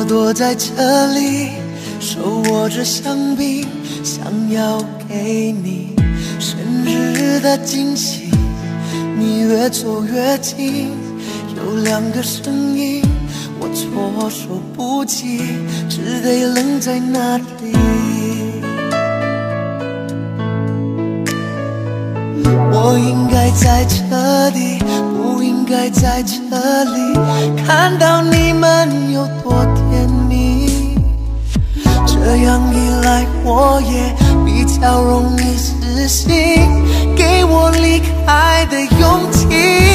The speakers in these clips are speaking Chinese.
我躲在这里，手握着香槟，想要给你生日的惊喜。你越走越近，有两个声音，我措手不及，只得愣在那里。我应该在这里，不应该在这里，看到你们有多甜蜜。这样一来，我也比较容易死心，给我离开的勇气。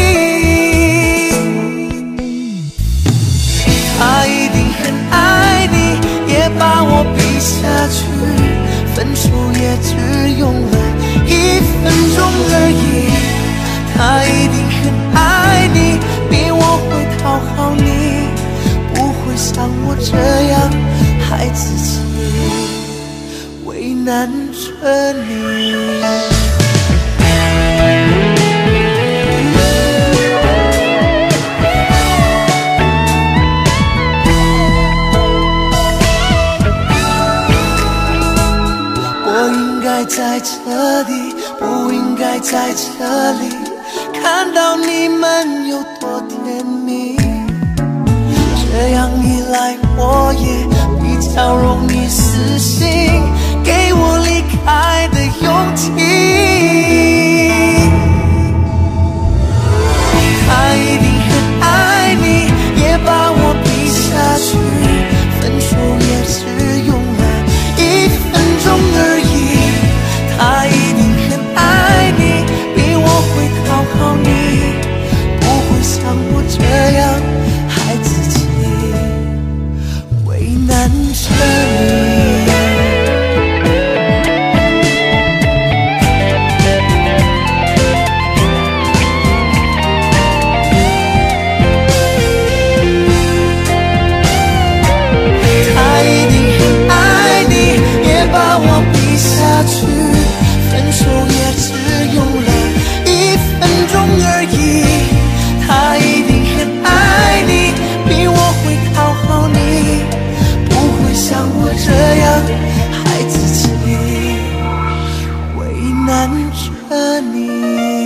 他一定很爱你，也把我比下去，分手也只用了1分钟而已。他一定很爱你，比我会讨好你，不会像我这样害自己，为难着你。我应该在这里，不应该在这里，看到你们有多甜蜜。这样一来，我也比较容易死心，给我离开的勇气。他一定很爱你，也把我比下去，分手也只用了1分钟而已。他一定很爱你，比我会讨好你，不会像我这样害自己，为难着你。他一定很爱你，也把我比下去，分手也只用了1分钟而已。他一定很爱你，比我会讨好你，不会像我这样害自己，为难着你。